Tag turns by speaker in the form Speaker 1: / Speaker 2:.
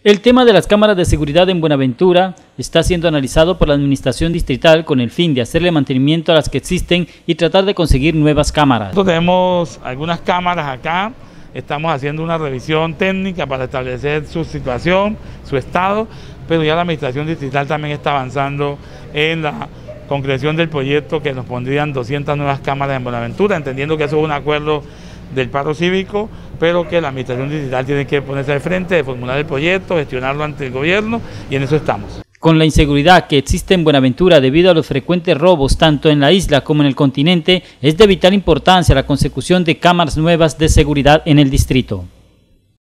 Speaker 1: El tema de las cámaras de seguridad en Buenaventura está siendo analizado por la administración distrital con el fin de hacerle mantenimiento a las que existen y tratar de conseguir nuevas cámaras.
Speaker 2: Nosotros tenemos algunas cámaras acá, estamos haciendo una revisión técnica para establecer su situación, su estado, pero ya la administración distrital también está avanzando en la concreción del proyecto que nos pondrían 200 nuevas cámaras en Buenaventura, entendiendo que eso es un acuerdo del paro cívico, pero que la administración distrital tiene que ponerse al frente de formular el proyecto, gestionarlo ante el gobierno, y en eso estamos.
Speaker 1: Con la inseguridad que existe en Buenaventura debido a los frecuentes robos tanto en la isla como en el continente, es de vital importancia la consecución de cámaras nuevas de seguridad en el distrito.